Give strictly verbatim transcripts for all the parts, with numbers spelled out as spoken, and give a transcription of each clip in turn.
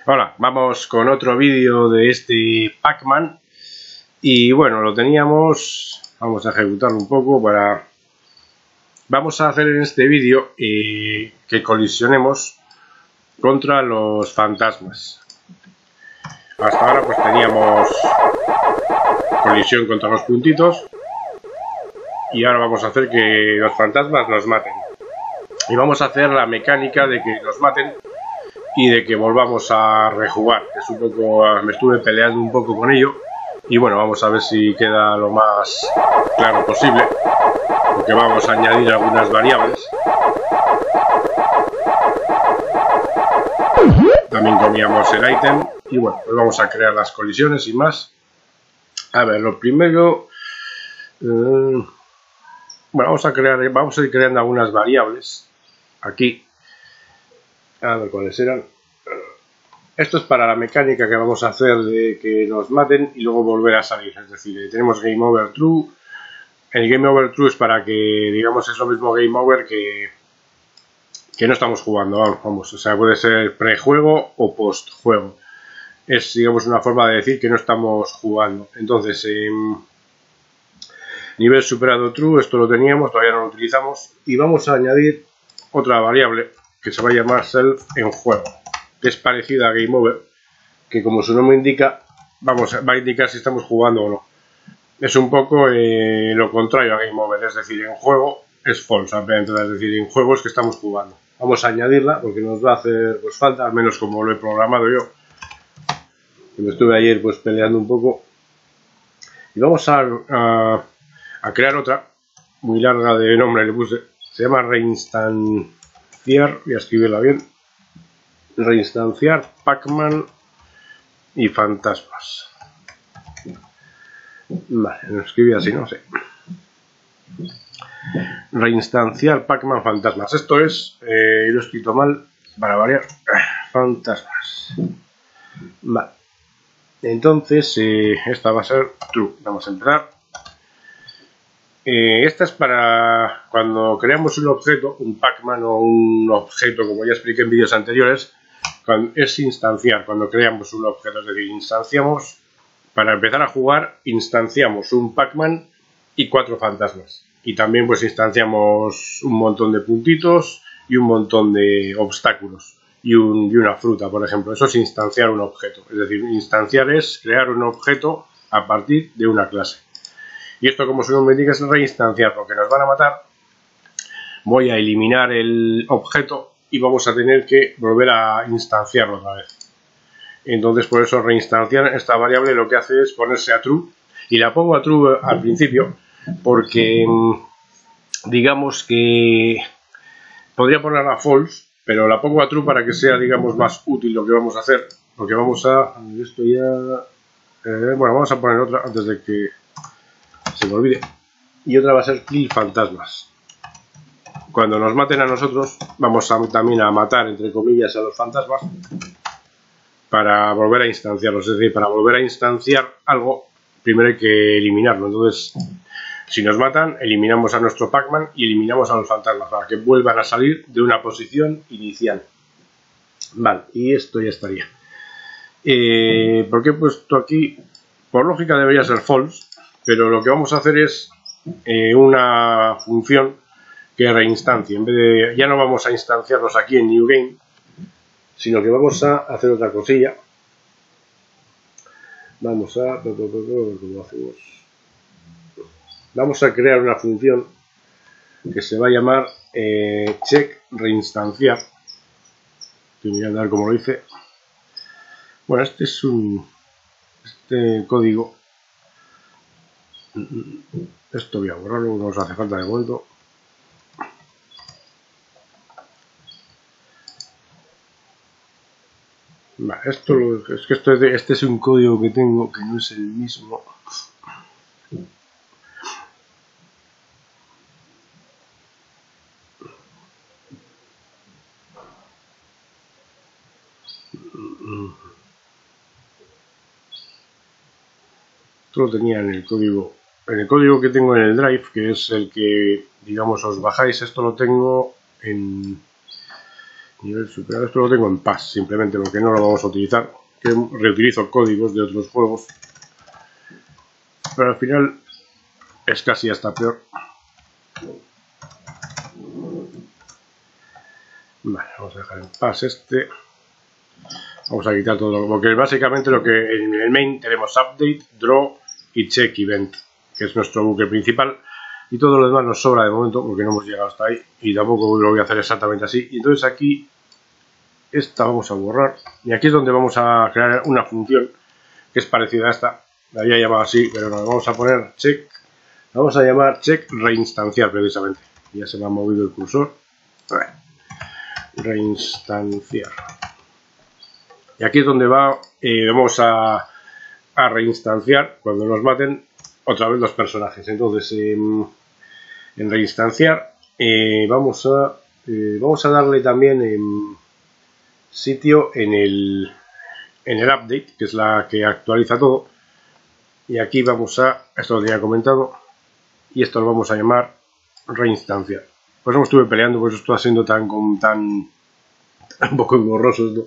Hola, vamos con otro vídeo de este Pac-Man. Y bueno, lo teníamos, vamos a ejecutarlo un poco para... Vamos a hacer en este vídeo eh, que colisionemos contra los fantasmas. Hasta ahora pues teníamos colisión contra los puntitos. Y ahora vamos a hacer que los fantasmas nos maten. Y vamos a hacer la mecánica de que nos maten y de que volvamos a rejugar, que es un poco, me estuve peleando un poco con ello y bueno, vamos a ver si queda lo más claro posible, porque vamos a añadir algunas variables. También comíamos el ítem y bueno, pues vamos a crear las colisiones y más. A ver, lo primero, eh, bueno, vamos a crear, vamos a ir creando algunas variables aquí. A ver cuáles eran. Esto es para la mecánica que vamos a hacer de que nos maten y luego volver a salir. Es decir, tenemos Game Over True. El Game Over True es para que, digamos, es lo mismo Game Over que, que no estamos jugando. Vamos, vamos, o sea, puede ser prejuego o postjuego. Es, digamos, una forma de decir que no estamos jugando. Entonces, eh, nivel superado True, esto lo teníamos, todavía no lo utilizamos. Y vamos a añadir otra variable que se va a llamar self en juego, que es parecida a Game Over, que como su nombre indica, vamos, va a indicar si estamos jugando o no. Es un poco eh, lo contrario a Game Over, es decir, en juego es false, es decir, en juego es que estamos jugando. Vamos a añadirla porque nos va a hacer pues falta, al menos como lo he programado yo, que me estuve ayer pues peleando un poco. Y vamos a, a, a crear otra, muy larga de nombre le puse, se llama reinstanciar. Voy a escribirla bien. Reinstanciar Pac-Man y fantasmas. Vale, lo escribí así, no sé. Reinstanciar Pac-Man fantasmas. Esto es, eh, lo he escrito mal para variar. Fantasmas. Vale. Entonces, eh, esta va a ser true. Vamos a empezar. Eh, esta es para cuando creamos un objeto, un Pac-Man o un objeto, como ya expliqué en vídeos anteriores, cuando, es instanciar, cuando creamos un objeto, es decir, instanciamos, para empezar a jugar, instanciamos un Pac-Man y cuatro fantasmas. Y también pues instanciamos un montón de puntitos y un montón de obstáculos y, un, y una fruta, por ejemplo. Eso es instanciar un objeto, es decir, instanciar es crear un objeto a partir de una clase. Y esto, como su nombre indica, es reinstanciar, porque nos van a matar. Voy a eliminar el objeto y vamos a tener que volver a instanciarlo otra vez. Entonces, por eso reinstanciar esta variable lo que hace es ponerse a true. Y la pongo a true al principio porque, digamos que podría ponerla a false, pero la pongo a true para que sea, digamos, más útil lo que vamos a hacer. Porque vamos a... Esto ya... Eh, bueno, vamos a poner otra antes de que se me olvide. Y otra va a ser kill fantasmas. Cuando nos maten a nosotros, vamos a, también a matar, entre comillas, a los fantasmas para volver a instanciarlos. Es decir, para volver a instanciar algo, primero hay que eliminarlo. Entonces, si nos matan, eliminamos a nuestro Pac-Man y eliminamos a los fantasmas para que vuelvan a salir de una posición inicial. Vale, y esto ya estaría. Eh, ¿Por qué he puesto aquí? Por lógica debería ser false. Pero lo que vamos a hacer es eh, una función que reinstancie. En vez de, ya no vamos a instanciarlos aquí en New Game, sino que vamos a hacer otra cosilla. Vamos a... ¿Cómo hacemos? Vamos a crear una función que se va a llamar eh, check reinstanciar. Estoy mirando a ver cómo lo hice. Bueno, este es un... Este código... Esto voy a borrarlo, no nos hace falta de momento. Vale, esto lo, es que esto es de, este es un código que tengo que no es el mismo. Esto lo tenía en el código. En el código que tengo en el Drive, que es el que, digamos, os bajáis, esto lo tengo en, Nivel superior. Esto lo tengo en Pass, simplemente porque no lo vamos a utilizar. Que reutilizo códigos de otros juegos. Pero al final es casi hasta peor. Vale, vamos a dejar en Pass este. Vamos a quitar todo, porque básicamente lo que en el main tenemos update, draw y check event, que es nuestro bucle principal, y todo lo demás nos sobra de momento porque no hemos llegado hasta ahí y tampoco lo voy a hacer exactamente así. Y entonces aquí esta vamos a borrar y aquí es donde vamos a crear una función que es parecida a esta, la había llamado así, pero nos vamos a poner check, la vamos a llamar check reinstanciar precisamente. Ya se me ha movido el cursor. Reinstanciar. Y aquí es donde va, eh, vamos a, a reinstanciar cuando nos maten otra vez los personajes. Entonces, eh, en reinstanciar eh, vamos a eh, vamos a darle también eh, sitio en el en el update, que es la que actualiza todo. Y aquí vamos a, esto lo tenía comentado, y esto lo vamos a llamar reinstanciar. Pues no estuve peleando, pues esto está siendo tan tan un poco engorroso esto.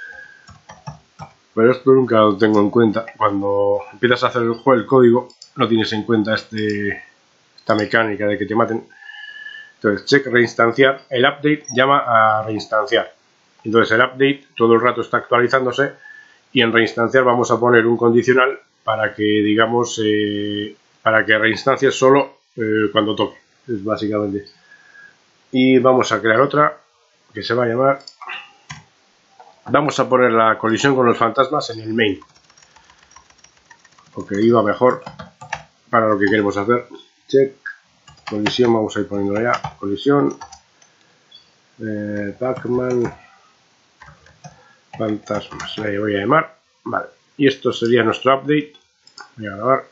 Pero esto nunca lo tengo en cuenta. Cuando empiezas a hacer el juego, el código, no tienes en cuenta este, esta mecánica de que te maten. Entonces, check reinstanciar. El update llama a reinstanciar. Entonces, el update todo el rato está actualizándose. Y en reinstanciar vamos a poner un condicional para que, digamos, eh, para que reinstancie solo eh, cuando toque. Es básicamente. Y vamos a crear otra que se va a llamar. Vamos a poner la colisión con los fantasmas en el main, porque iba mejor para lo que queremos hacer. Check colisión, vamos a ir poniéndola ya. Colisión eh, Pac-Man fantasmas, le voy a llamar. Vale, y esto sería nuestro update. Voy a grabar.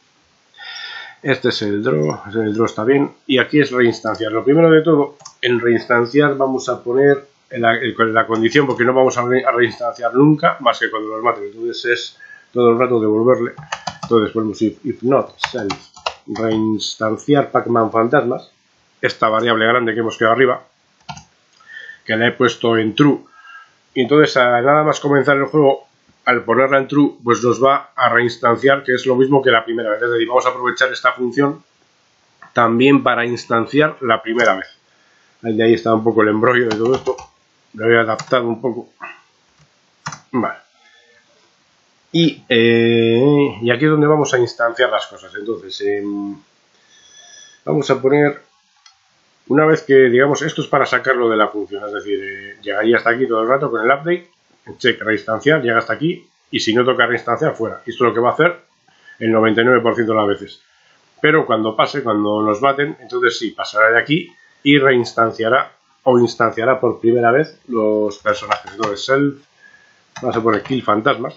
Este es el draw, el draw está bien. Y aquí es reinstanciar. Lo primero de todo, en reinstanciar vamos a poner La, la condición, porque no vamos a, re, a reinstanciar nunca más que cuando nos maten. Entonces es todo el rato devolverle. Entonces ponemos if, if not self reinstanciar Pac-Man fantasmas, esta variable grande que hemos quedado arriba, que la he puesto en true. Y entonces a nada más comenzar el juego, al ponerla en true, pues nos va a reinstanciar, que es lo mismo que la primera vez. Es decir, vamos a aprovechar esta función también para instanciar la primera vez. De ahí está un poco el embrollo de todo esto. Lo he adaptado un poco. Vale. Y, eh, y aquí es donde vamos a instanciar las cosas. Entonces, eh, vamos a poner, una vez que, digamos, esto es para sacarlo de la función. Es decir, eh, llegaría hasta aquí todo el rato con el update. Check reinstanciar, llega hasta aquí. Y si no toca reinstanciar, fuera. Esto es lo que va a hacer el noventa y nueve por ciento de las veces. Pero cuando pase, cuando nos maten, entonces sí, pasará de aquí y reinstanciará o instanciará por primera vez los personajes. Entonces, self, vamos a poner kill fantasmas,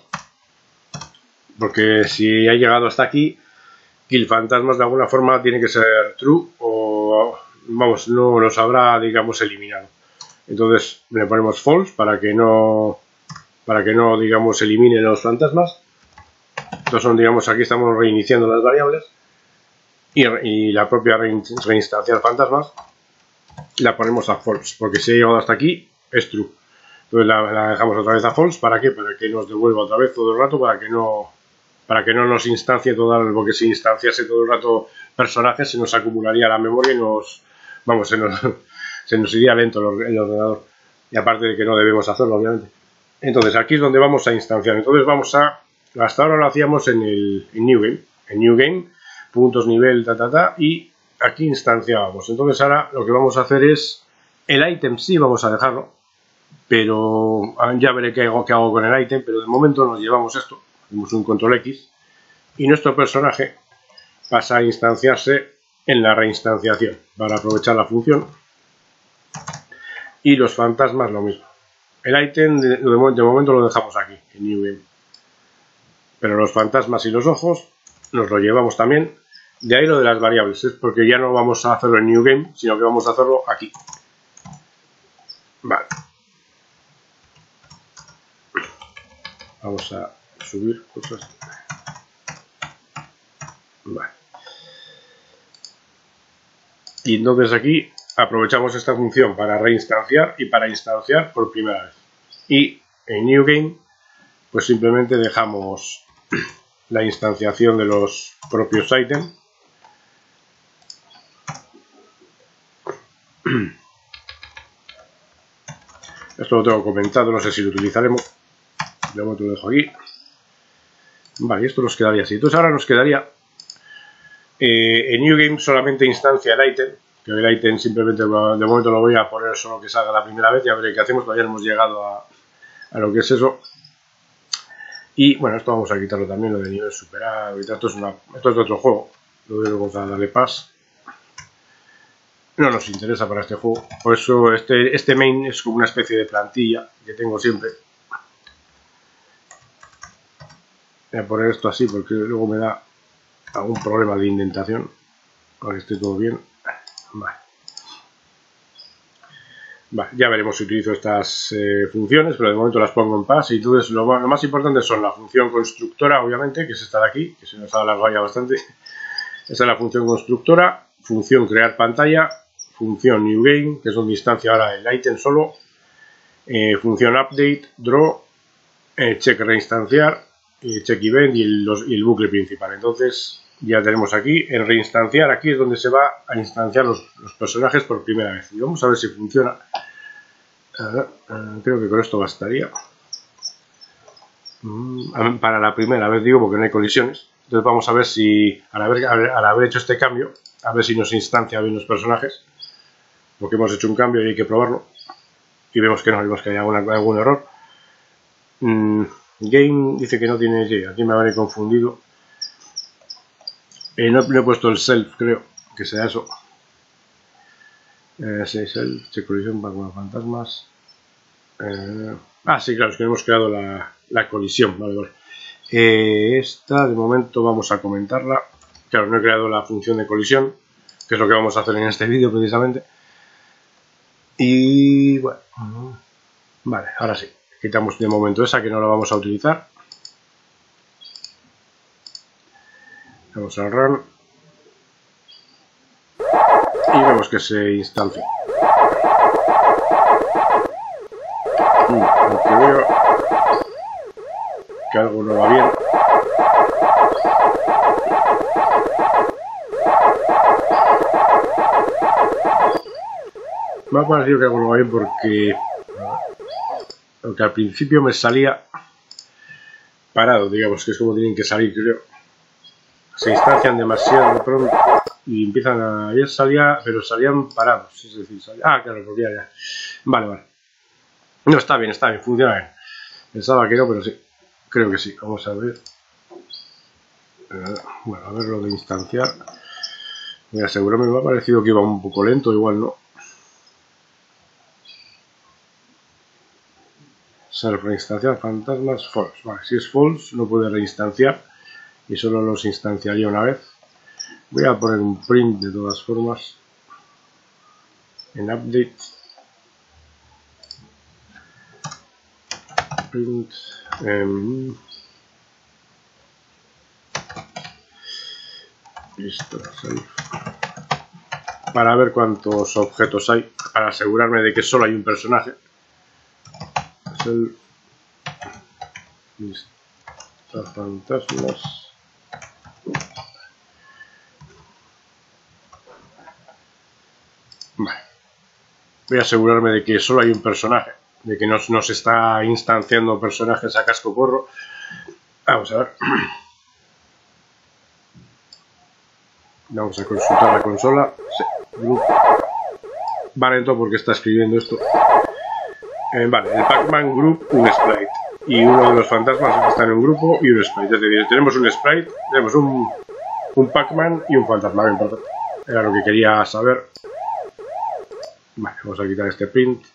porque si ha llegado hasta aquí, kill fantasmas de alguna forma tiene que ser true o, vamos, no los habrá, digamos, eliminado. Entonces le ponemos false para que no, para que no, digamos, elimine los fantasmas. Estos son, digamos, aquí estamos reiniciando las variables y, y la propia reinstanciar fantasmas la ponemos a false, porque si ha llegado hasta aquí es true. Entonces la, la dejamos otra vez a false. ¿Para qué? Para que nos devuelva otra vez todo el rato, para que no para que no nos instancie todo el, porque si instanciase todo el rato personajes se nos acumularía la memoria y nos, vamos, se nos, se nos iría lento el, el ordenador. Y aparte de que no debemos hacerlo, obviamente. Entonces aquí es donde vamos a instanciar. Entonces vamos a, hasta ahora lo hacíamos en el en New Game, en New Game, puntos, nivel, ta, ta, ta, y aquí instanciábamos. Entonces ahora lo que vamos a hacer es, el ítem sí vamos a dejarlo, pero ya veré qué hago, qué hago con el ítem, pero de momento nos llevamos esto, hacemos un control X, y nuestro personaje pasa a instanciarse en la reinstanciación, para aprovechar la función, y los fantasmas lo mismo. El ítem de, de momento lo dejamos aquí, en New Game, pero los fantasmas y los ojos nos lo llevamos también. De ahí lo de las variables, es porque ya no vamos a hacerlo en New Game, sino que vamos a hacerlo aquí. Vale. Vamos a subir cosas. Vale. Y entonces aquí aprovechamos esta función para reinstanciar y para instanciar por primera vez. Y en New Game, pues simplemente dejamos la instanciación de los propios ítems. Esto lo tengo comentado, no sé si lo utilizaremos. De momento lo dejo aquí. Vale, y esto nos quedaría así. Entonces ahora nos quedaría eh, en New Game solamente instancia el ítem. Que el ítem simplemente de momento lo voy a poner solo que salga la primera vez. Ya veré qué hacemos. Todavía no hemos llegado a, a lo que es eso. Y bueno, esto vamos a quitarlo también, lo de nivel superado y tal. Esto es, una, esto es de otro juego. Lo voy a darle pass. No nos interesa para este juego. Por eso este, este main es como una especie de plantilla que tengo siempre. Voy a poner esto así porque luego me da algún problema de indentación. Ahora esté todo bien. Vale. Vale, ya veremos si utilizo estas eh, funciones, pero de momento las pongo en pass. Y entonces lo, lo más importante son la función constructora, obviamente, que es esta de aquí, que se nos ha alargado ya bastante. Esta es la función constructora, función crear pantalla, función new game, que es donde instancia ahora el ítem solo, eh, función update, draw, eh, check reinstanciar, eh, check event y el, los, y el bucle principal. Entonces ya tenemos aquí, en reinstanciar, aquí es donde se va a instanciar los, los personajes por primera vez. Y vamos a ver si funciona. Uh, uh, creo que con esto bastaría. Mm, para la primera vez digo, porque no hay colisiones. Entonces vamos a ver si, al haber, al haber hecho este cambio, a ver si nos instancia bien los personajes. Porque hemos hecho un cambio y hay que probarlo. Y vemos que no, vemos que hay alguna, algún error. Mm, game dice que no tiene Y, aquí me habré confundido. Eh, no, no he puesto el self, creo, que sea eso. Eh, sí, self, check colisión para con fantasmas. Eh, ah, sí, claro, es que hemos creado la, la colisión, vale, vale. Eh, esta, de momento, vamos a comentarla. Claro, no he creado la función de colisión, que es lo que vamos a hacer en este vídeo, precisamente. Y, bueno, vale, ahora sí. Quitamos de momento esa, que no la vamos a utilizar. Vamos a run. Y vemos que se instancia. Aunque veo que algo no va bien. Me ha parecido que algo no va bien porque, porque al principio me salía parado, digamos, que es como tienen que salir, creo. Se instancian demasiado pronto y empiezan a... Ayer salía, pero salían parados, es decir, salía... Ah, claro, porque ya, ya. Vale, vale. No, está bien, está bien, funciona bien. Pensaba que no, pero sí. Creo que sí. Vamos a ver. Bueno, a ver lo de instanciar. Voy a asegurarme, me ha parecido que iba un poco lento, igual no. Self reinstanciar fantasmas, false. Vale, si es false, no puede reinstanciar y solo los instanciaría una vez. Voy a poner un print de todas formas en update. Print. Um, listo, para ver cuántos objetos hay, para asegurarme de que solo hay un personaje. Es el listo, fantasmas. Vale. Voy a asegurarme de que solo hay un personaje, de que no nos está instanciando personajes a casco porro. Vamos a ver. Vamos a consultar la consola. Sí. Vale, entonces, porque está escribiendo esto. Eh, vale, el Pac-Man Group, un sprite. Y uno de los fantasmas está en un grupo y un sprite. Es decir, tenemos un sprite, tenemos un, un Pac-Man y un fantasma. Bien, perfecto. Era lo que quería saber. Vale, vamos a quitar este print.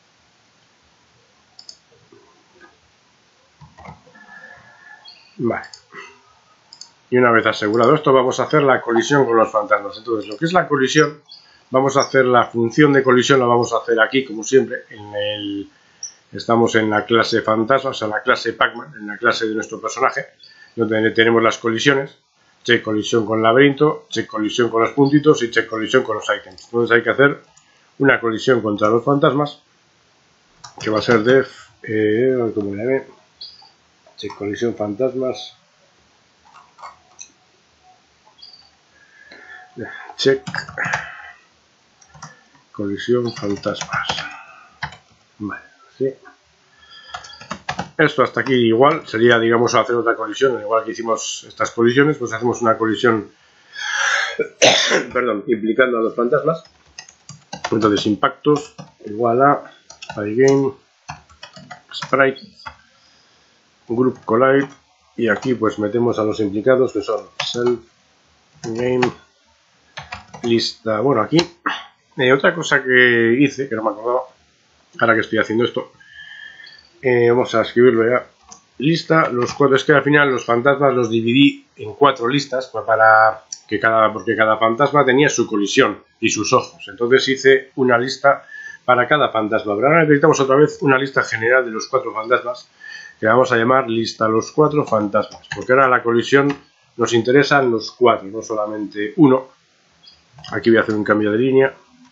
Vale. Y una vez asegurado esto, vamos a hacer la colisión con los fantasmas. Entonces, lo que es la colisión, vamos a hacer la función de colisión, la vamos a hacer aquí, como siempre. En el, estamos en la clase fantasma, o sea, en la clase Pac-Man, en la clase de nuestro personaje, donde tenemos las colisiones. Check colisión con laberinto, check colisión con los puntitos y check colisión con los ítems. Entonces hay que hacer una colisión contra los fantasmas, que va a ser def, eh, como le llame, check colisión fantasmas, check colisión fantasmas. Vale, sí. Esto hasta aquí igual, sería, digamos, hacer otra colisión, igual que hicimos estas colisiones, pues hacemos una colisión, perdón, implicando a los fantasmas. Entonces, impactos, igual a Game, Sprite, Group Collide, y aquí pues metemos a los implicados, que son Self, Game, lista. Bueno, aquí, eh, otra cosa que hice, que no me acordaba, ahora que estoy haciendo esto, Eh, vamos a escribirlo ya. Lista, los cuatro, es que al final los fantasmas los dividí en cuatro listas, pues para que cada, porque cada fantasma tenía su colisión y sus ojos. Entonces hice una lista para cada fantasma. Pero ahora necesitamos otra vez una lista general de los cuatro fantasmas, que vamos a llamar lista los cuatro fantasmas, porque ahora la colisión nos interesan los cuatro, no solamente uno. Aquí voy a hacer un cambio de línea.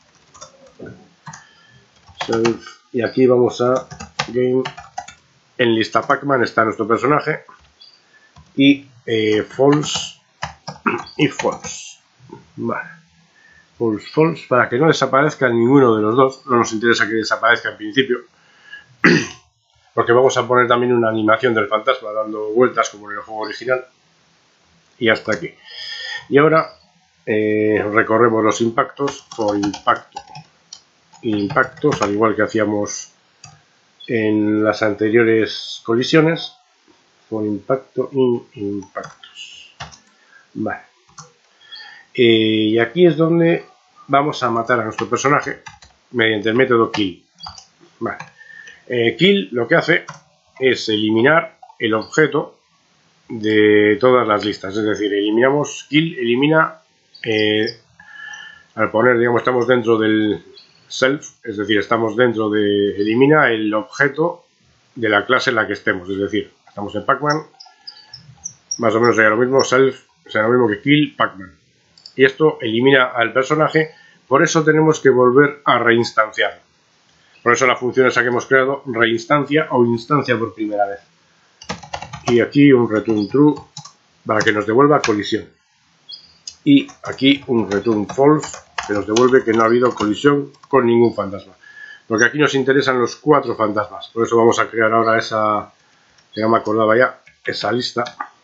Self, y aquí vamos a Game, en lista Pac-Man está nuestro personaje, y eh, false y false. Vale. False, false, para que no desaparezca ninguno de los dos. No nos interesa que desaparezca en principio, porque vamos a poner también una animación del fantasma dando vueltas como en el juego original. Y hasta aquí. Y ahora eh, recorremos los impactos por impacto. Impactos, al igual que hacíamos en las anteriores colisiones, por impacto y impactos. Vale. Eh, y aquí es donde vamos a matar a nuestro personaje mediante el método kill. Vale. Eh, kill lo que hace es eliminar el objeto de todas las listas, es decir, eliminamos kill, elimina eh, al poner, digamos, estamos dentro del self, es decir, estamos dentro de, elimina el objeto de la clase en la que estemos, es decir, estamos en Pac-Man, más o menos sería lo mismo, self será lo mismo que kill Pac-Man, y esto elimina al personaje. Por eso tenemos que volver a reinstanciar, por eso la función esa que hemos creado, reinstancia o instancia por primera vez, y aquí un return true para que nos devuelva colisión, y aquí un return false que nos devuelve que no ha habido colisión con ningún fantasma, porque aquí nos interesan los cuatro fantasmas. Por eso vamos a crear ahora esa, que no me acordaba ya, esa lista.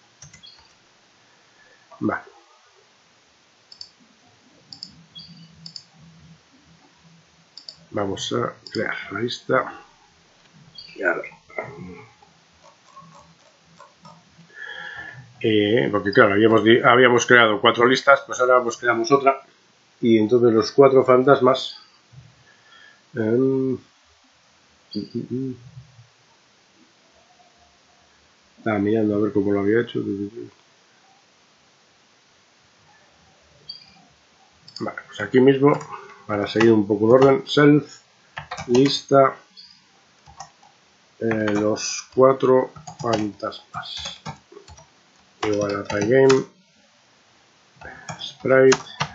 Vale. Vamos a crear la lista y ahora, eh, porque claro, habíamos, habíamos creado cuatro listas, pues ahora pues creamos otra. Y entonces los cuatro fantasmas, um, estaba mirando a ver cómo lo había hecho. Vale, pues aquí mismo, para seguir un poco el orden, self, lista, eh, los cuatro fantasmas, igual a Game, Sprite,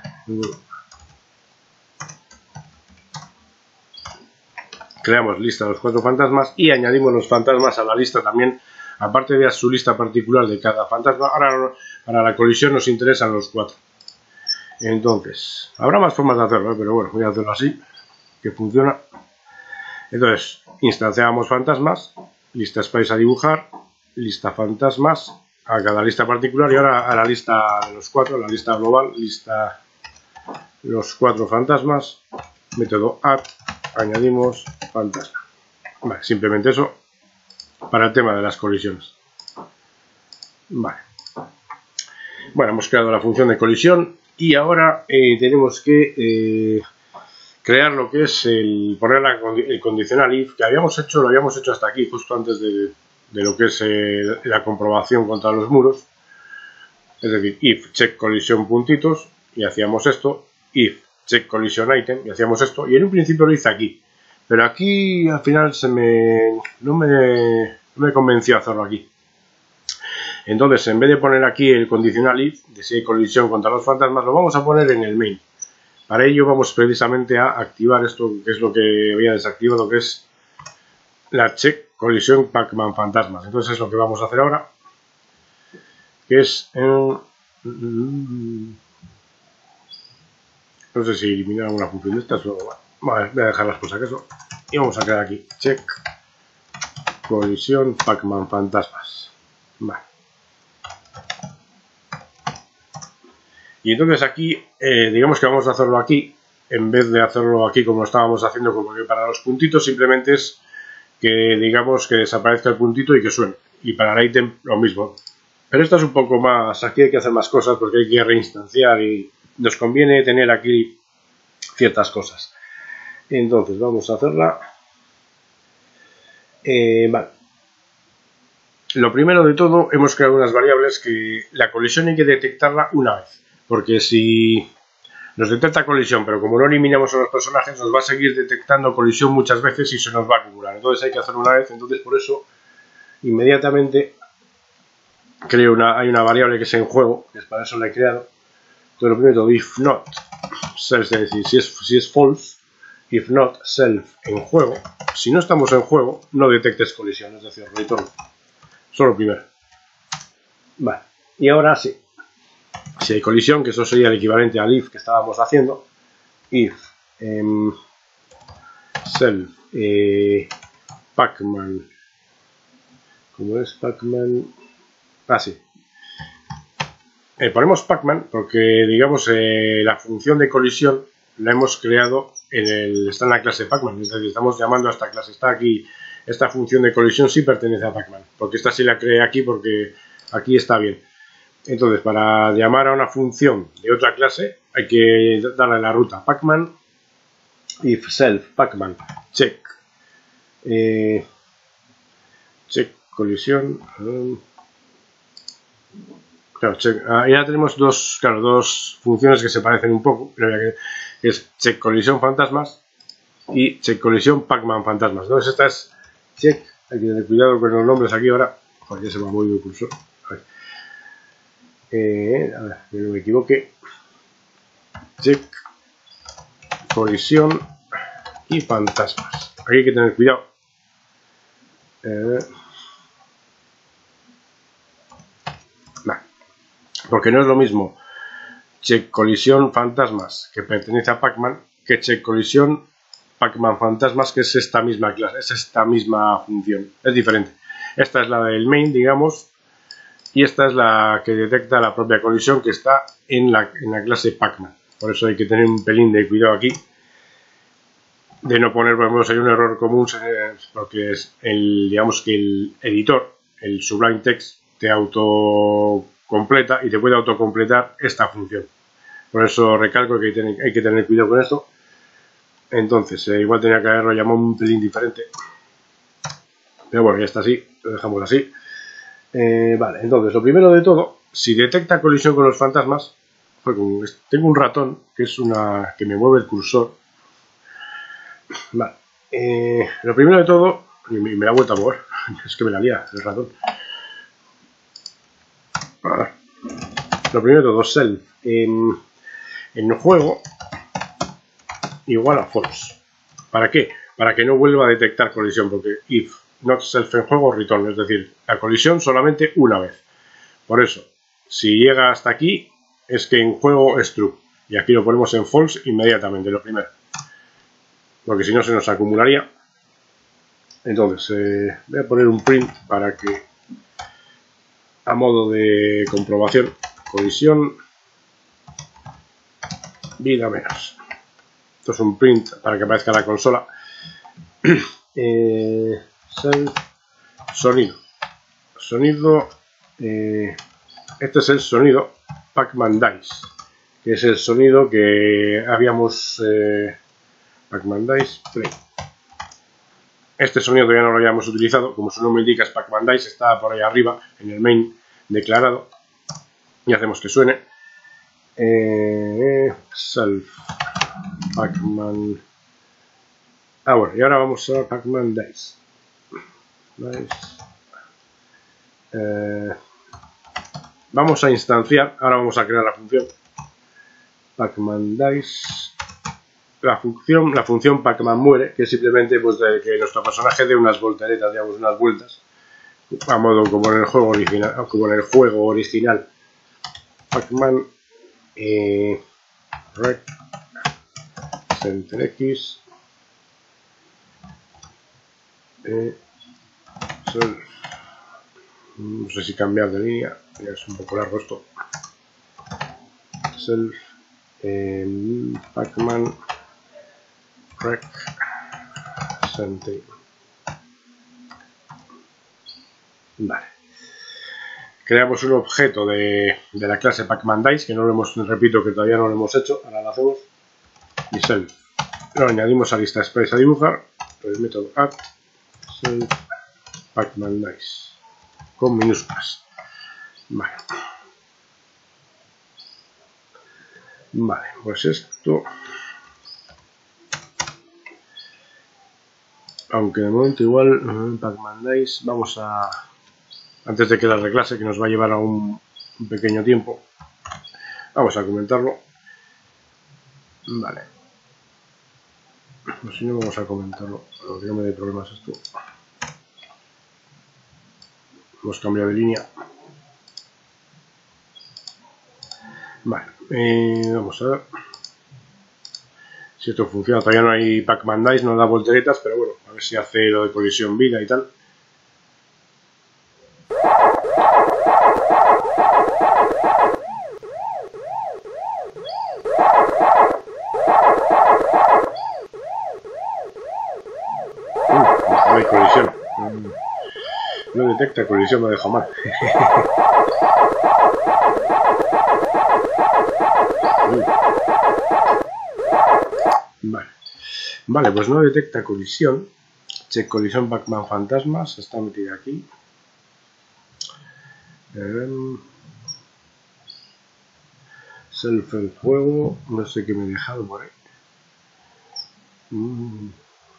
creamos lista de los cuatro fantasmas y añadimos los fantasmas a la lista también, aparte de a su lista particular de cada fantasma. Ahora para la colisión nos interesan los cuatro. Entonces, habrá más formas de hacerlo, ¿eh? Pero bueno, voy a hacerlo así, que funciona. Entonces, instanciamos fantasmas, lista space a dibujar, lista fantasmas a cada lista particular, y ahora a la lista de los cuatro, la lista global, lista los cuatro fantasmas, método add, añadimos fantasma. Vale, simplemente eso para el tema de las colisiones. Vale. Bueno, hemos creado la función de colisión y ahora eh, tenemos que eh, crear lo que es el poner la, el condicional if, que habíamos hecho, lo habíamos hecho hasta aquí, justo antes de, de lo que es eh, la comprobación contra los muros. Es decir, if check colisión puntitos, y hacíamos esto, if check collision item, y hacíamos esto, y en un principio lo hice aquí, pero aquí al final se me no me, no me convenció hacerlo aquí. Entonces, en vez de poner aquí el condicional if, de si hay colisión contra los fantasmas, lo vamos a poner en el main. Para ello vamos precisamente a activar esto, que es lo que había desactivado, que es la check colisión Pac-Man fantasmas. Entonces es lo que vamos a hacer ahora, que es en... no sé si eliminar alguna función de estas o... Vale, voy a dejarlas por si acaso. Y vamos a crear aquí check colisión Pac-Man fantasmas. Vale. Y entonces aquí, eh, digamos que vamos a hacerlo aquí, en vez de hacerlo aquí como estábamos haciendo, como que para los puntitos simplemente es que digamos que desaparezca el puntito y que suene. Y para el ítem lo mismo. Pero esto es un poco más, aquí hay que hacer más cosas porque hay que reinstanciar y nos conviene tener aquí ciertas cosas. Entonces vamos a hacerla. Eh, vale. Lo primero de todo, hemos creado unas variables que la colisión hay que detectarla una vez. Porque si nos detecta colisión, pero como no eliminamos a los personajes, nos va a seguir detectando colisión muchas veces y se nos va a acumular. Entonces hay que hacerlo una vez. Entonces por eso inmediatamente creo una, hay una variable que es en juego, que es para eso la he creado. Entonces lo primero, if not self, es decir, si es, si es false, if not self en juego, si no estamos en juego, no detectes colisión, es decir, return. Solo primero. Vale, y ahora sí. Si hay colisión, que eso sería el equivalente al if que estábamos haciendo, if um, self eh, Pac-Man, ¿cómo es Pac-Man? Ah, sí. Eh, ponemos Pac-Man porque, digamos, eh, la función de colisión la hemos creado en el, está en la clase Pac-Man, es decir, estamos llamando a esta clase, está aquí, esta función de colisión sí pertenece a Pac-Man, porque esta sí la creé aquí porque aquí está bien. Entonces, para llamar a una función de otra clase, hay que darle la ruta Pac-Man, if self Pac-Man, check, eh, check colisión, um, claro, check, ah, ya tenemos dos, claro, dos funciones que se parecen un poco, pero ya que, que es check colisión fantasmas y check colisión Pac-Man fantasmas. Entonces, esta es check, hay que tener cuidado con los nombres aquí ahora, porque se me ha movido el cursor. A ver. Eh, a ver, que no me equivoque, check colisión y fantasmas. Aquí hay que tener cuidado, eh, nah, porque no es lo mismo check colisión fantasmas que pertenece a Pac-Man que check colisión Pac-Man fantasmas, que es esta misma clase, es esta misma función, es diferente. Esta es la del main, digamos, y esta es la que detecta la propia colisión que está en la, en la clase Pac-Man. Por eso hay que tener un pelín de cuidado aquí, de no poner, por ejemplo, si hay un error común, porque es el, digamos que el editor, el Sublime Text, te autocompleta y te puede autocompletar esta función. Por eso recalco que hay, tener, hay que tener cuidado con esto. Entonces, eh, igual tenía que haberlo llamado un pelín diferente. Pero bueno, ya está así, lo dejamos así. Eh, vale, entonces, lo primero de todo, si detecta colisión con los fantasmas, tengo un ratón que es una que me mueve el cursor. Vale, eh, lo primero de todo, y me, me la ha vuelto a mover, es que me la lía el ratón. Vale. Lo primero de todo, self en, en juego igual a false. ¿Para qué? Para que no vuelva a detectar colisión, porque if not self en juego, return, es decir, la colisión solamente una vez. Por eso, si llega hasta aquí, es que en juego es true. Y aquí lo ponemos en false inmediatamente, lo primero. Porque si no se nos acumularía. Entonces, eh, voy a poner un print para que, a modo de comprobación, colisión, vida menos. Esto es un print para que aparezca la consola. eh, self, sonido. Sonido, eh, este es el sonido Pac-Man Dice, que es el sonido que habíamos... Eh, Pac-Man Dice Play. Este sonido todavía no lo habíamos utilizado, como su nombre indica es Pac-Man Dice, está por ahí arriba en el main declarado y hacemos que suene. Eh, self Pac-Man. Ah, bueno, y ahora vamos a Pac-Man Dice. Dice. Eh, vamos a instanciar, ahora vamos a crear la función Pac-Man Dice la función, la función Pac-Man muere, que es simplemente pues, de que nuestro personaje dé unas volteretas, digamos, unas vueltas, a modo como en el juego original, como en el juego original. Pac-Man eh, Rec Center X eh, sol, no sé si cambiar de línea, ya es un poco largo esto. Self eh, Pac-Man Rec Center. Vale. Creamos un objeto de, de la clase Pac-Man Dice, que no lo hemos, repito que todavía no lo hemos hecho, ahora lo hacemos. Y self. Lo añadimos a lista express a dibujar, por el método add self Pac-Man Dice, con minúsculas. Vale. Vale, pues esto, aunque de momento igual Pac-Man Dice, vamos a, antes de quedar de clase, que nos va a llevar a un, un pequeño tiempo, vamos a comentarlo. Vale, pues si no vamos a comentarlo, lo que no me dé problemas esto. Hemos cambiado de línea. Vale, eh, vamos a ver si esto funciona. Todavía no hay Pac-Man Dice, no da volteretas, pero bueno, a ver si hace lo de colisión vida y tal. Uh, no hay colisión. No detecta colisión, me deja mal. Vale. Vale, pues no detecta colisión. Check colisión Pac-Man fantasmas. Está metida aquí. Um, self el juego. No sé qué me he dejado por ahí. Mm.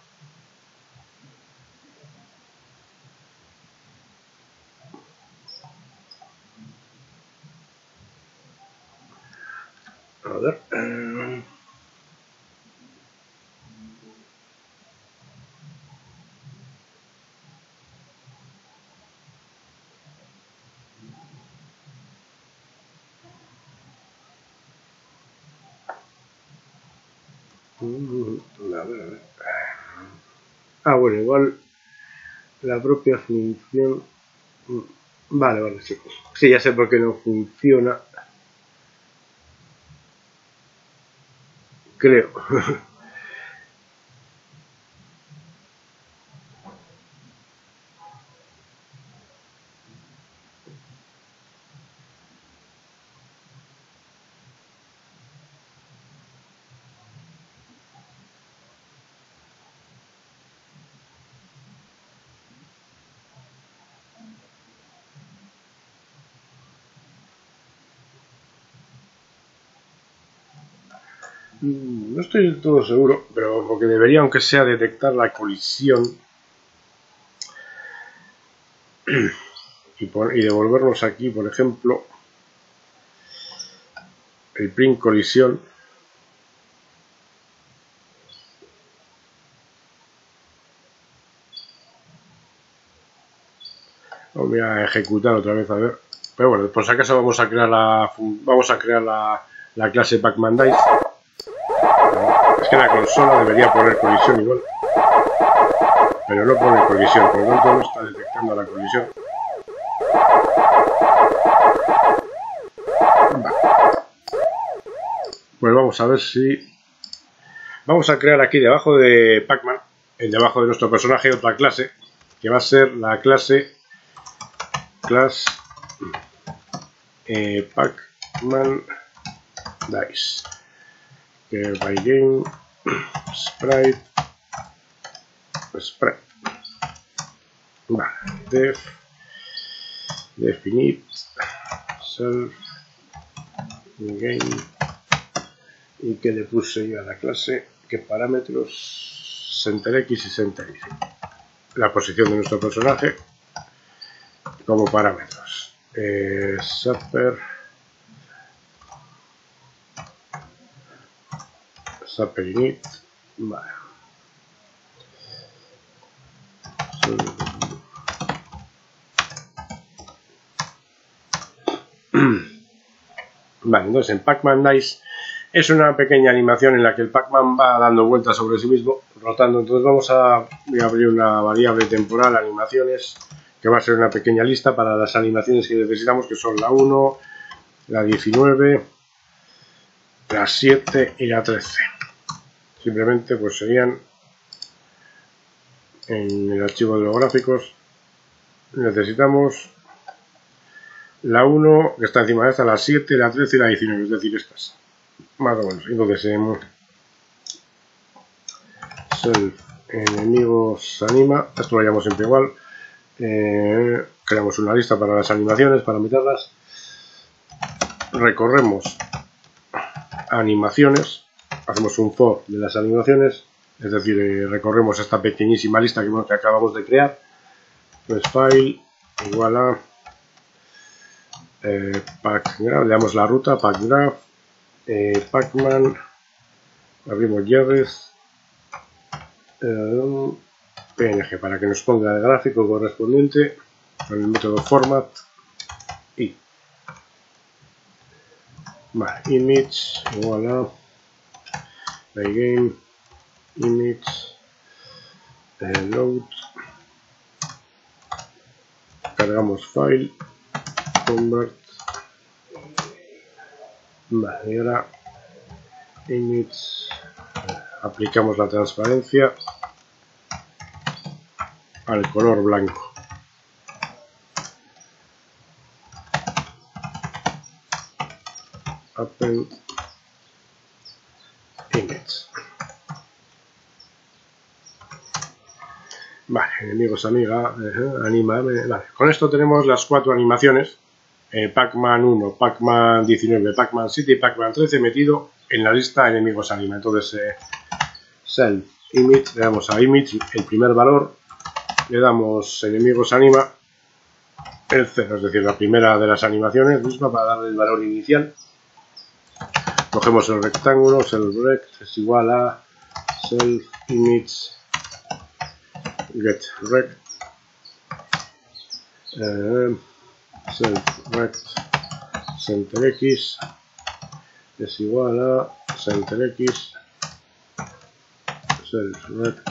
A ver. Um. A ver, a ver. Ah, bueno, igual la propia función. Vale, vale, sí. Sí, ya sé por qué no funciona. Creo. No estoy del todo seguro, pero lo que debería, aunque sea, detectar la colisión y, por, y devolvernos aquí, por ejemplo, el print colisión. Lo voy a ejecutar otra vez, a ver. Pero bueno, por si acaso vamos a crear la vamos a crear la, la clase Pac-Man Dice. Es que en la consola debería poner colisión igual, pero no pone colisión, por lo tanto no está detectando la colisión. Vale. Pues vamos a ver si vamos a crear aquí debajo de Pac-Man, debajo de nuestro personaje, otra clase que va a ser la clase class eh, Pac-Man Dice, que by game sprite sprite. Vale, def definite self game, y que le puse yo a la clase que parámetros center X y center Y, la posición de nuestro personaje como parámetros. eh, super Zapper init. Vale. Vale, entonces en Pacman Dice es una pequeña animación en la que el Pac-Man va dando vueltas sobre sí mismo, rotando. Entonces vamos a, voy a abrir una variable temporal, animaciones, que va a ser una pequeña lista para las animaciones que necesitamos, que son la uno, la diecinueve, la siete y la trece. Simplemente pues serían, en el archivo de los gráficos, necesitamos la uno, que está encima de esta, la siete, la trece y la diecinueve, es decir, estas. Más o menos. Entonces, eh, self enemigos anima, esto lo llamamos siempre igual. Eh, creamos una lista para las animaciones, para meterlas. Recorremos animaciones, hacemos un for de las animaciones, es decir, eh, recorremos esta pequeñísima lista que, que acabamos de crear. Pues file igual a eh, packgraph, le damos la ruta, packgraph, eh, pacman, abrimos llaves, eh, png para que nos ponga el gráfico correspondiente con el método format y vale, image igual a pygame image eh, load, cargamos file convert, vale, y ahora image, aplicamos la transparencia al color blanco. Append image. Vale, enemigos amiga, eh, anima, vale. Con esto tenemos las cuatro animaciones, eh, Pacman uno, Pacman diecinueve, Pacman siete y Pacman trece metido en la lista enemigos anima. Entonces, eh, self image, le damos a image el primer valor, le damos enemigos anima el cero, es decir, la primera de las animaciones misma para darle el valor inicial. Cogemos el rectángulo, self rect es igual a self image get rect, eh, self rect center x es igual a center x self rect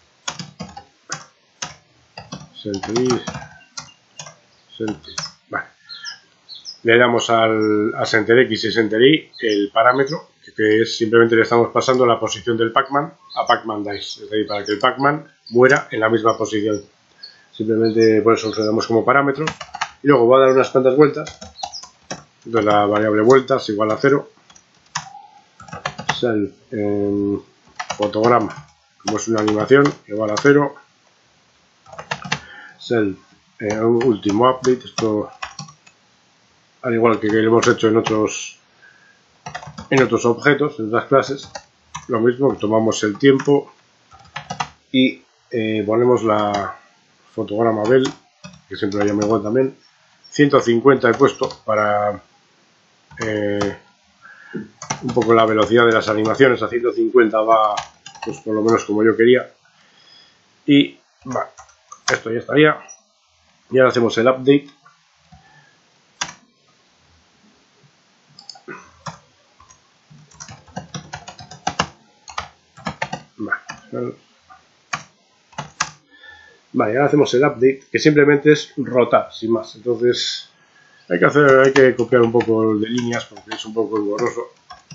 center y center. Vale. Le damos al, a center x y center y el parámetro, que, que es simplemente le estamos pasando la posición del Pacman a Pacman Dice, es decir, para que el Pacman muera en la misma posición. Simplemente por eso le damos como parámetro. Y luego va a dar unas cuantas vueltas. Entonces la variable vueltas igual a cero. Self eh, fotograma, como es una animación, igual a cero. Self eh, último update, esto al igual que, que lo hemos hecho en otros en otros objetos, en otras clases, lo mismo, que tomamos el tiempo y eh, ponemos la fotograma bell, que siempre la llamo igual también, ciento cincuenta he puesto para eh, un poco la velocidad de las animaciones, a ciento cincuenta va pues por lo menos como yo quería, y vale, esto ya estaría. Y ahora hacemos el update. Vale. Vale, ahora hacemos el update, que simplemente es rotar, sin más. Entonces hay que hacer, hay que copiar un poco de líneas porque es un poco engorroso.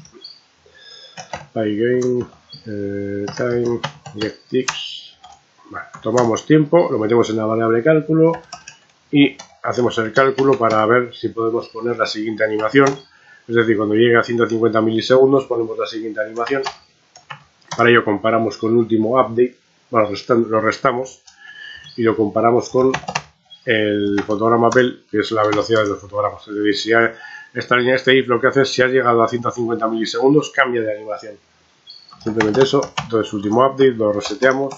Pygame, eh, time, get ticks. Vale, tomamos tiempo, lo metemos en la variable cálculo y hacemos el cálculo para ver si podemos poner la siguiente animación. Es decir, cuando llegue a ciento cincuenta milisegundos ponemos la siguiente animación. Para ello comparamos con el último update, bueno, lo restamos y lo comparamos con el fotograma bell, que es la velocidad de los fotogramas. Es decir, si ha, esta línea, este if, lo que hace es, si ha llegado a ciento cincuenta milisegundos, cambia de animación. Simplemente eso. Entonces, último update, lo reseteamos.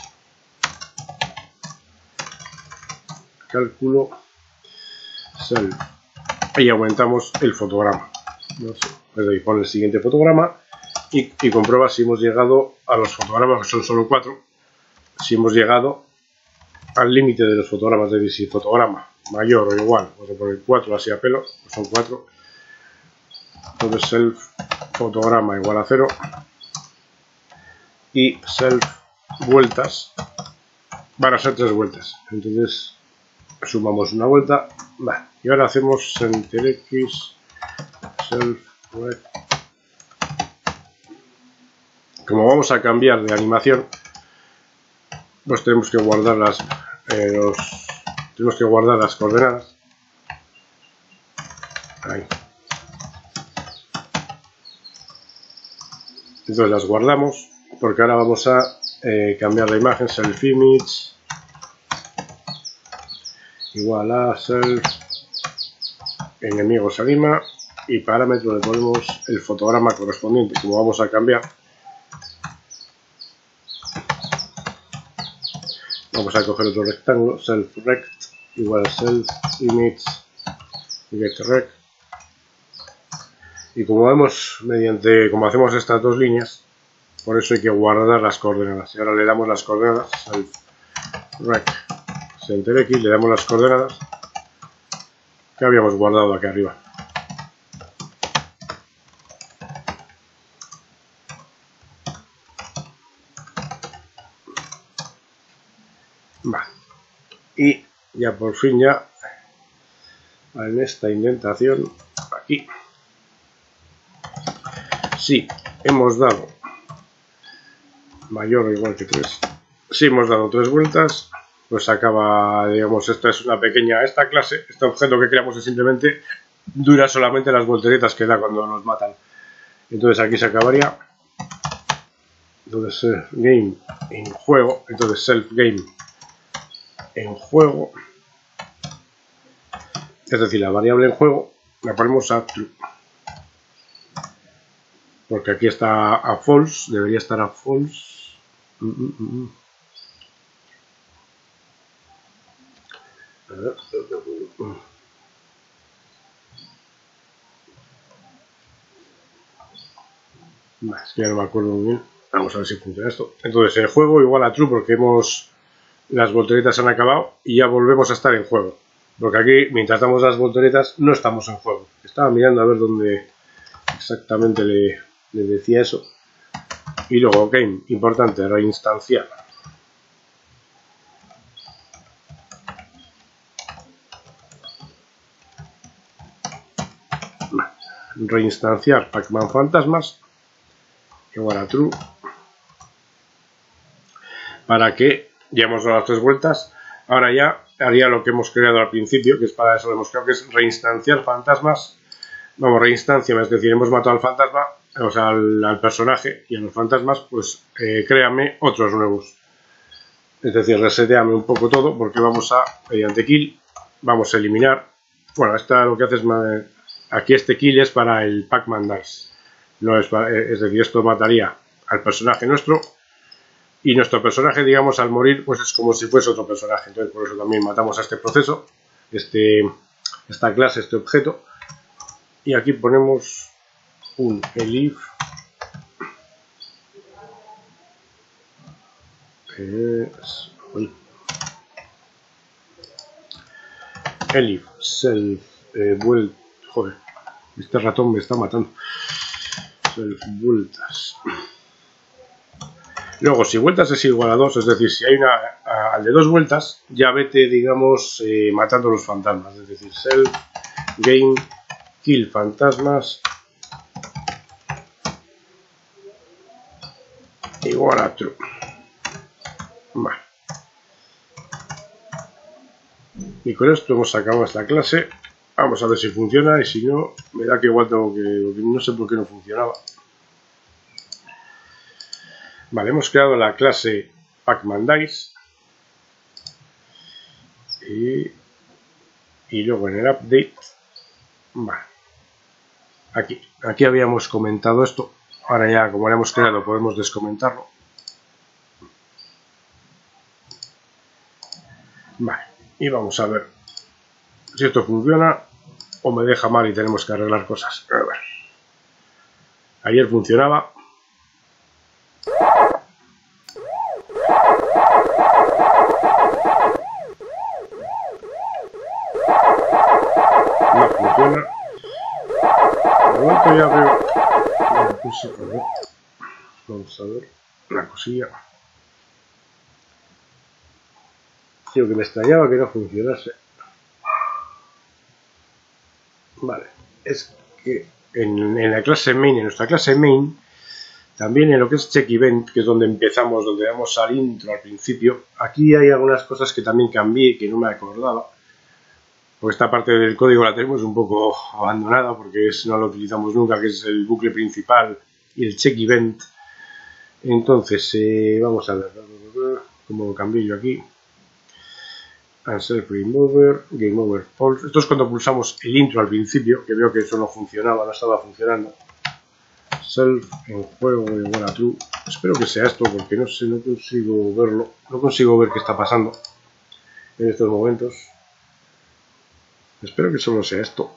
Cálculo. Self. Y aumentamos el fotograma. No sé. Es decir, pone el siguiente fotograma y, y comprueba si hemos llegado a los fotogramas, que son solo cuatro, si hemos llegado al límite de los fotogramas, de si fotograma mayor o igual, vamos a poner cuatro así a pelo, pues son cuatro, entonces self fotograma igual a cero y self vueltas van a ser tres vueltas, entonces sumamos una vuelta, vale. Y ahora hacemos center x self rect. Como vamos a cambiar de animación, pues tenemos que guardar las eh, los, tenemos que guardar las coordenadas ahí. Entonces las guardamos porque ahora vamos a eh, cambiar la imagen. Self image igual a self enemigos anima y parámetro le ponemos el fotograma correspondiente. Como vamos a cambiar, vamos a coger otro rectángulo, self rect igual a self image get rect, y como vemos mediante como hacemos estas dos líneas, por eso hay que guardar las coordenadas. Y ahora le damos las coordenadas, self rect center x, le damos las coordenadas que habíamos guardado aquí arriba. Vale. Y ya por fin ya en esta indentación aquí, si hemos dado mayor o igual que tres, si hemos dado tres vueltas, pues acaba, digamos, esta es una pequeña, esta clase, este objeto que creamos es simplemente, dura solamente las volteretas que da cuando nos matan. Entonces aquí se acabaría. Entonces eh, game en juego, entonces self game en juego, es decir, la variable en juego la ponemos a true, porque aquí está a false, debería estar a false. Mm, mm, mm. Es que ya no me acuerdo muy bien. Vamos a ver si funciona esto. Entonces el juego igual a true porque hemos, las volteretas han acabado y ya volvemos a estar en juego. Porque aquí, mientras damos las volteretas, no estamos en juego. Estaba mirando a ver dónde exactamente le, le decía eso. Y luego, game, importante, reinstanciar. Reinstanciar Pac-Man fantasmas igual a true, para que ya hemos dado las tres vueltas. Ahora ya haría lo que hemos creado al principio, que es para eso lo hemos creado, que es reinstanciar fantasmas. Vamos, reinstancia, es decir, hemos matado al fantasma, o sea, al, al personaje, y a los fantasmas, pues eh, créame otros nuevos. Es decir, reseteame un poco todo, porque vamos a, mediante kill, vamos a eliminar. Bueno, esta lo que hace es, aquí este kill es para el Pac-Man Dice. No es, para, es decir, esto mataría al personaje nuestro, y nuestro personaje, digamos, al morir, pues es como si fuese otro personaje. Entonces, por eso también matamos a este proceso, este, esta clase, este objeto. Y aquí ponemos un elif es, elif self eh, vuelta, joder, este ratón me está matando, self vueltas. Luego, si vueltas es igual a dos, es decir, si hay una a, al de dos vueltas, ya vete, digamos, eh, matando los fantasmas, es decir, self game kill fantasmas igual a true. Vale. Y con esto hemos sacado esta clase. Vamos a ver si funciona, y si no, me da que igual tengo que, no sé por qué no funcionaba. Vale, hemos creado la clase Pac-Man Dice y, y luego en el update, vale, aquí, aquí habíamos comentado esto. Ahora ya, como lo hemos creado, podemos descomentarlo. Vale, y vamos a ver si esto funciona o me deja mal y tenemos que arreglar cosas. A ver. Ayer funcionaba, fantasma funciona. De momento ya veo una cosa, a ver. Vamos a ver una cosilla. Digo que me extrañaba que no funcionase. Vale, es que en, en la clase main, en nuestra clase main, también en lo que es check event, que es donde empezamos, donde damos al intro al principio, aquí hay algunas cosas que también cambié, que no me acordaba. Porque esta parte del código la tenemos un poco abandonada, porque es, no lo utilizamos nunca, que es el bucle principal y el check event. Entonces, eh, vamos a ver cómo lo cambié yo aquí. Unself Game Over, Game Over False. Esto es cuando pulsamos el intro al principio, que veo que eso no funcionaba, no estaba funcionando. Self en juego igual a true. Espero que sea esto, porque no sé, no consigo verlo. No consigo ver qué está pasando en estos momentos. Espero que solo sea esto.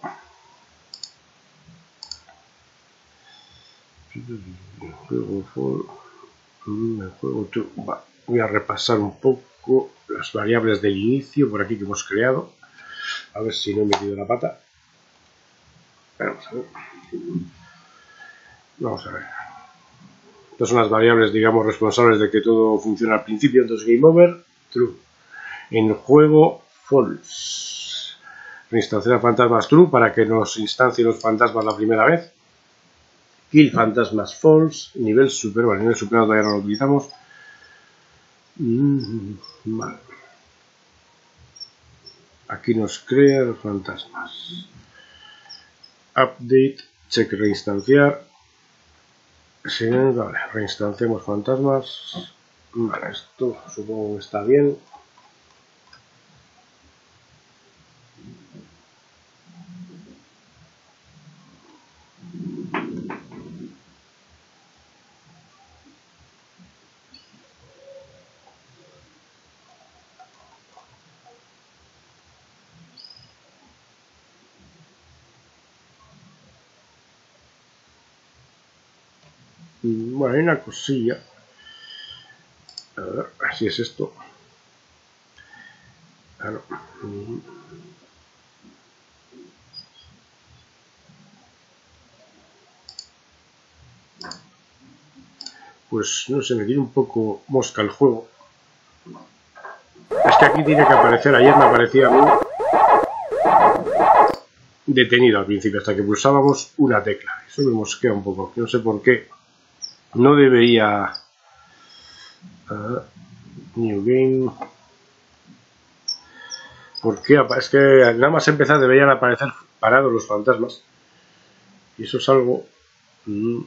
Juego for, el juego true. Va, voy a repasar un poco las variables del inicio por aquí que hemos creado. A ver si no he metido la pata. Vamos a ver. Vamos a ver. Estas son las variables, digamos, responsables de que todo funcione al principio. Entonces, game over, true. En juego, false. Reinstanciar fantasmas true para que nos instancie los fantasmas la primera vez. Kill fantasmas false. Nivel super, bueno, nivel super todavía no lo utilizamos. Mm, vale. Aquí nos crea los fantasmas. Update, check reinstanciar. Sí, vale, reinstanciamos fantasmas. Vale, esto supongo que está bien. Bueno, hay una cosilla. A ver, así es esto. Claro. Pues no sé, me tiene un poco mosca el juego. Es que aquí tiene que aparecer, ayer me aparecía a mí detenido al principio, hasta que pulsábamos una tecla. Eso me mosquea un poco, no sé por qué. No debería... Uh, new game... ¿Por qué? Es que nada más empezar deberían aparecer parados los fantasmas. Y eso es algo... Mm.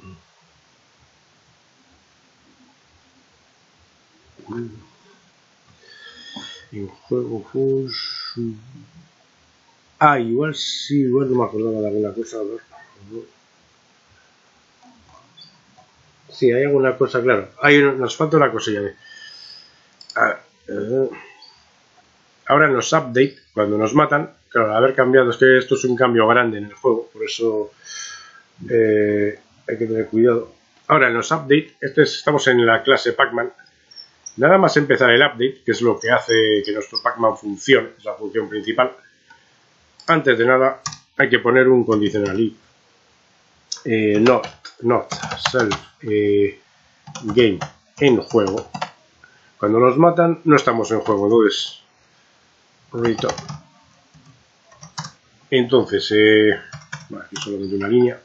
Mm. En juego full... Ah, igual sí, igual no me acordaba de alguna cosa. A ver. Sí, hay alguna cosa, claro. Hay, nos falta una cosilla. Ah, uh. Ahora en los update, cuando nos matan, claro, al haber cambiado, es que esto es un cambio grande en el juego, por eso eh, hay que tener cuidado. Ahora en los update, este es, estamos en la clase Pac-Man. Nada más empezar el update, que es lo que hace que nuestro Pac-Man funcione, es la función principal. Antes de nada, hay que poner un condicional if. Eh, not, not, self, eh, game, en juego. Cuando nos matan, no estamos en juego, entonces... Return. Entonces, eh, aquí solamente una línea.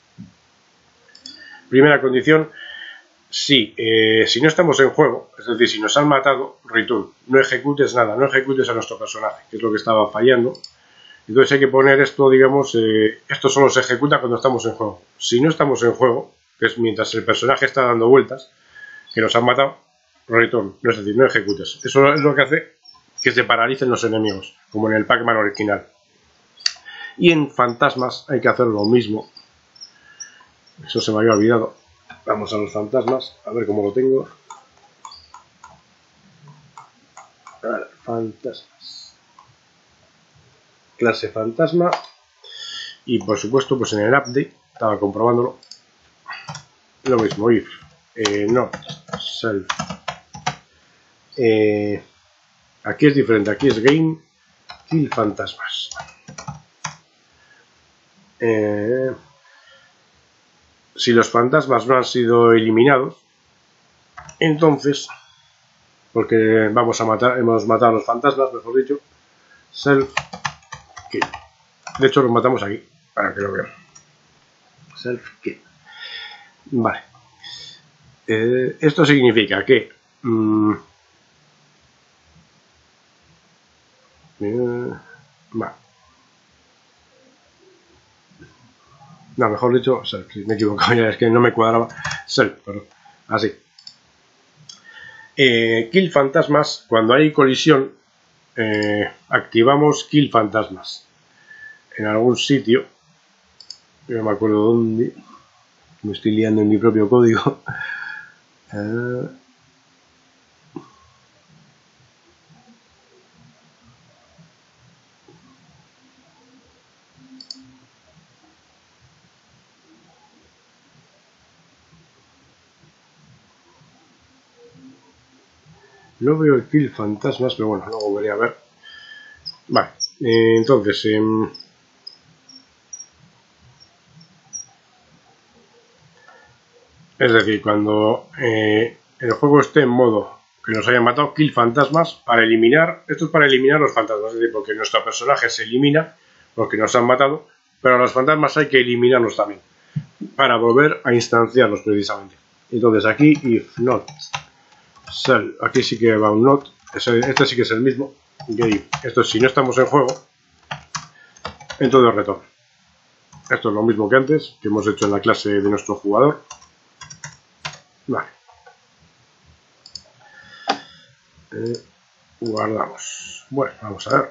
Primera condición, si, eh, si no estamos en juego, es decir, si nos han matado, return, no ejecutes nada, no ejecutes a nuestro personaje, que es lo que estaba fallando. Entonces hay que poner esto, digamos, eh, esto solo se ejecuta cuando estamos en juego. Si no estamos en juego, que es mientras el personaje está dando vueltas, que nos han matado, return, no es decir, no ejecutes. Eso es lo que hace que se paralicen los enemigos, como en el Pac-Man original. Y en fantasmas hay que hacer lo mismo. Eso se me había olvidado. Vamos a los fantasmas, a ver cómo lo tengo. A ver, fantasmas. Clase fantasma. Y por supuesto, pues en el update, estaba comprobándolo. Lo mismo, if, eh, not, self. Eh, Aquí es diferente, aquí es game, kill fantasmas. eh, si los fantasmas no han sido eliminados, entonces, porque vamos a matar, hemos matado a los fantasmas, mejor dicho, self kill. De hecho los matamos aquí, para que lo vean. Self kill. Vale. Eh, esto significa que mmm, eh, vale. No, mejor dicho, self, me he equivocado ya, es que no me cuadraba. Self, perdón. Así. Eh, kill fantasmas, cuando hay colisión, eh, activamos kill fantasmas. En algún sitio, no me acuerdo dónde, me estoy liando en mi propio código. eh, No veo el kill fantasmas, pero bueno, luego veré a ver. Vale, eh, entonces... Eh, es decir, cuando eh, el juego esté en modo que nos hayan matado, kill fantasmas, para eliminar... Esto es para eliminar los fantasmas, es decir, porque nuestro personaje se elimina porque nos han matado, pero a los fantasmas hay que eliminarlos también, para volver a instanciarlos precisamente. Entonces aquí, if not... Self, aquí sí que va un not, este sí que es el mismo. Okay. Esto es si no estamos en juego, entonces retorno. Esto es lo mismo que antes, que hemos hecho en la clase de nuestro jugador. Vale. Eh, guardamos. Bueno, vamos a ver.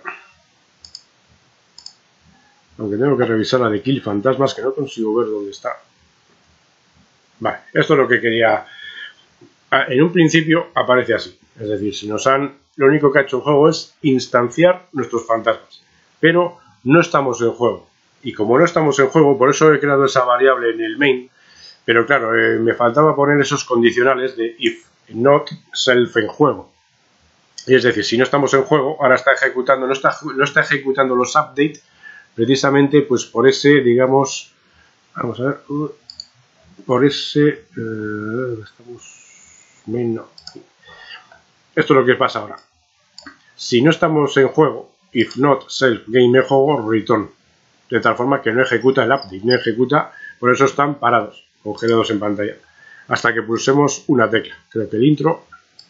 Aunque tengo que revisar la de kill fantasmas, que no consigo ver dónde está. Vale, esto es lo que quería. En un principio aparece así, es decir, si nos han, lo único que ha hecho el juego es instanciar nuestros fantasmas, pero no estamos en juego, y como no estamos en juego, por eso he creado esa variable en el main, pero claro, eh, me faltaba poner esos condicionales de if not self en juego, y es decir, si no estamos en juego, ahora está ejecutando, no está, no está ejecutando los updates, precisamente pues por ese, digamos, vamos a ver, por ese, eh, estamos... No. Esto es lo que pasa ahora. Si no estamos en juego, if not self game en juego, return. De tal forma que no ejecuta el update, no ejecuta, por eso están parados, congelados en pantalla. Hasta que pulsemos una tecla. Creo que el intro.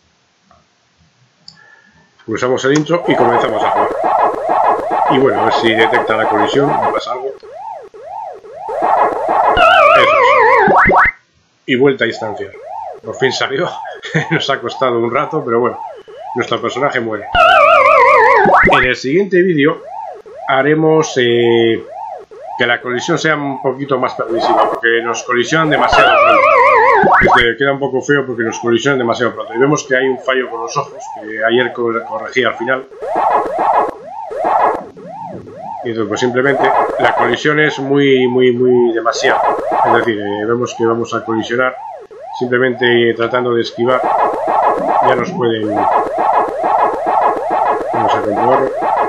Pulsamos el intro y comenzamos a jugar. Y bueno, a ver si detecta la colisión, me pasa algo. Eso es. Y vuelta a instanciar. Por fin salió, nos ha costado un rato, pero bueno, nuestro personaje muere. En el siguiente vídeo haremos eh, que la colisión sea un poquito más permisiva, porque nos colisionan demasiado pronto. Este, queda un poco feo porque nos colisionan demasiado pronto. Y vemos que hay un fallo con los ojos, que ayer corregí al final. Y entonces, pues simplemente la colisión es muy, muy, muy demasiado. Es decir, eh, vemos que vamos a colisionar. Simplemente tratando de esquivar, ya nos pueden... Vamos a comprobarlo.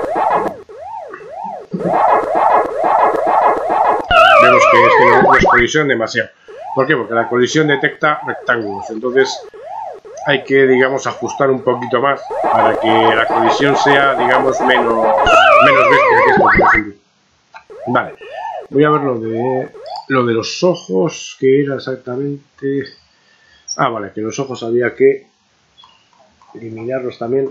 Vemos que es que no, nos colisionan demasiado. ¿Por qué? Porque la colisión detecta rectángulos. Entonces hay que, digamos, ajustar un poquito más para que la colisión sea, digamos, menos, menos bestia que esto, por ejemplo. Vale. Voy a ver lo de, lo de los ojos, que era exactamente... Ah, vale, que los ojos había que eliminarlos también.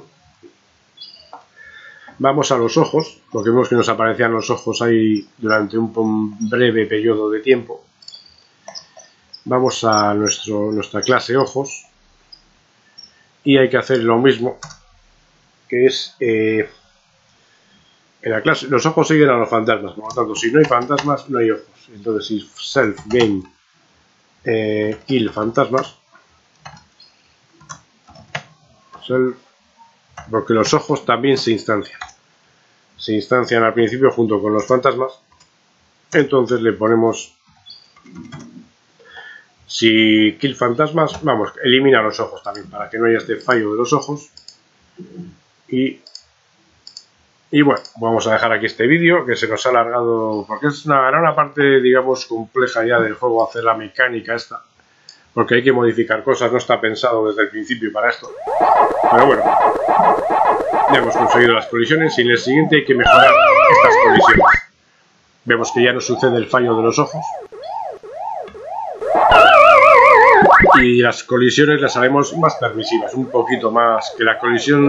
Vamos a los ojos, porque vemos que nos aparecían los ojos ahí durante un breve periodo de tiempo. Vamos a nuestro, nuestra clase ojos. Y hay que hacer lo mismo, que es... Eh, en la clase, los ojos siguen a los fantasmas, por lo tanto, si no hay fantasmas, no hay ojos. Entonces, si self game eh, kill fantasmas, self, porque los ojos también se instancian. Se instancian al principio junto con los fantasmas. Entonces le ponemos, si kill fantasmas, vamos, elimina los ojos también, para que no haya este fallo de los ojos. Y Y bueno, vamos a dejar aquí este vídeo, que se nos ha alargado, porque es una, era una parte, digamos, compleja ya del juego, hacer la mecánica esta, porque hay que modificar cosas, no está pensado desde el principio para esto. Pero bueno, ya hemos conseguido las colisiones y en el siguiente hay que mejorar estas colisiones. Vemos que ya no sucede el fallo de los ojos. Y las colisiones las haremos más permisivas, un poquito más, que la colisión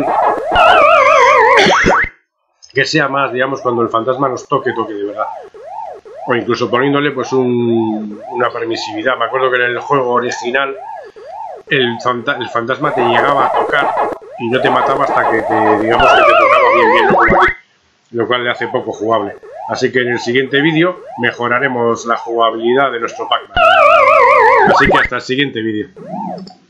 que sea más, digamos, cuando el fantasma nos toque, toque de verdad. O incluso poniéndole pues un, una permisividad. Me acuerdo que en el juego original el, fanta el fantasma te llegaba a tocar y no te mataba hasta que te, digamos, que te tocaba bien, bien, ¿no? Como aquí, lo cual le hace poco jugable. Así que en el siguiente vídeo mejoraremos la jugabilidad de nuestro Pac-Man. Así que hasta el siguiente vídeo.